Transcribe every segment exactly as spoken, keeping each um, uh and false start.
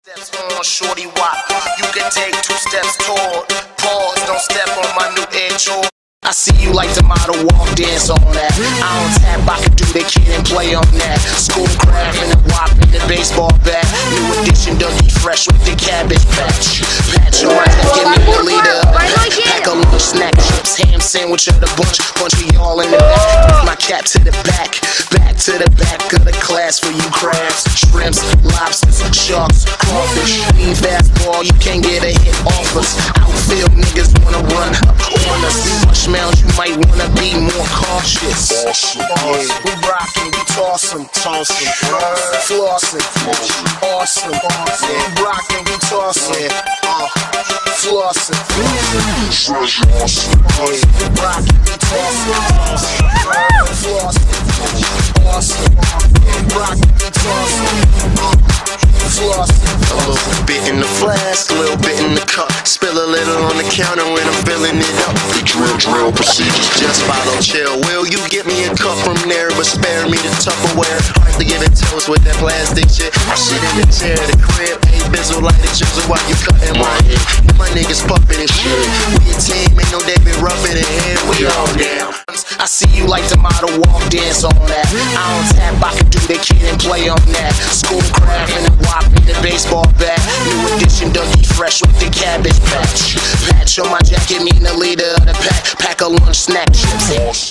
Steps on, shorty wop. You can take two steps toward. Pause, don't step on my new edge. I see you like the model walk dance on that. I don't tap, I can do the kid and play on that. Schoolcraft and the wop and the baseball bat. New edition, Dougie Fresh with the cabbage patch. Patch on my head, give me the leader. Pack a lunch, snack chips, ham sandwich of the bunch. Bunch of y'all in the back. Put my cap to the back. Back to the back of the class for you crabs, shrimps, lobsters, sharks, crawfish. Need fastball, you can't get a hit off us. Outfield niggas wanna run up on us. Mush mounds, you might wanna be more cautious. Awesome, yeah. We rockin', we toss 'em, toss 'em, flossin', awesome, awesome. We rockin', we toss 'em, uh, flossin', awesome, yeah. We rockin', we toss 'em, flossin', awesome, we rockin', we toss 'em, uh, flossin'. A little bit in the flask, a little bit in the cup. Spill a little on the counter when I'm filling it up. The drill, drill procedures, just follow, chill. Will you get me a cup from there, but spare me the Tupperware? Hard to give it toast with that plastic shit. I shit in the chair, the crib, ain't bizzle like the chisel while you cutting my hair. My niggas puffin' and shit. We a team, ain't no David Ruffin in here. We all down. I see you like the model walk dance on that. I don't tap, I can do the kid and play on that. Schoolcraft and the wop and the baseball bat. New edition, Dougie Fresh with the cabbage patch. Patch on my jacket, mean the leader of the pack. Pack a lunch, snack chips.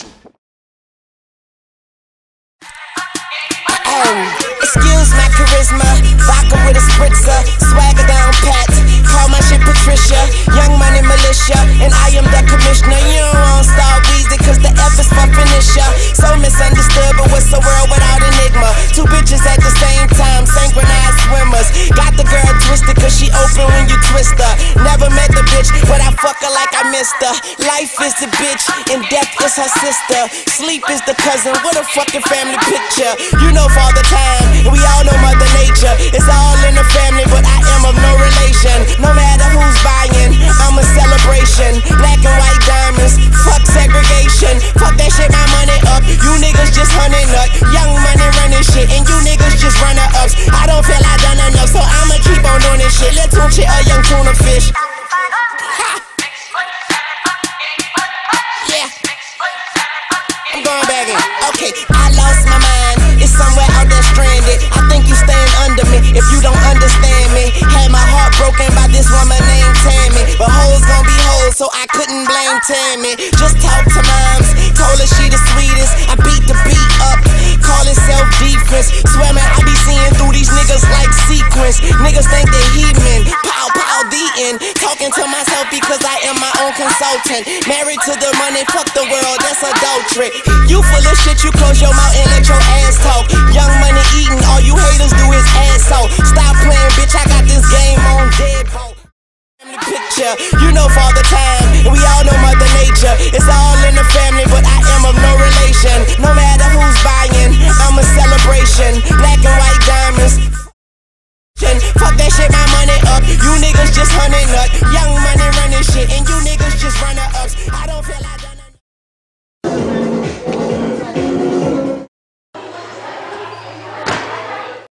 Um, excuse my charisma, vodka with a spritzer, swagger down pat. Call my shit Patricia, Young Money Militia, and I am the commissioner. You don't want Star Weezy, cause the F is for finisher. So misunderstood, but what's the world without enigma? Two bitches at the same time, synchronized swimmers. Got the girl twisted, cause she open when you twist her. Never met the bitch, but I fuck her like I missed her. Life is the bitch, and death is her sister. Sleep is the cousin, what a fucking family picture. You know Father Time, and we all know Mother Nature. It's all in the family, but I am of no relation. No matter who's buying, I'm a celebration. Black and white diamonds, fuck segregation. Fuck that shit, my money up. You niggas just hunting up. Young Money running shit, and you niggas just runner ups. I don't feel I done enough, so I'ma keep on doing this shit. Let's tune shit a young tuna fish. Ha. Yeah, I'm going back in. Okay, I lost my mind. It's somewhere out there stranded. I think you staying under me if you don't understand me. Had my heart broken by this woman named Tammy, but hoes gon' be hoes, so I couldn't blame Tammy. Just talk to moms, told her she the sweetest. I beat the beat up, call it self-defense. Swear man, I be seeing through these niggas like sequence. Niggas think they heathen, pow pow the end. Talking to myself because I am my own consultant. Married to the money, fuck the world, that's adultery. You full of shit, you close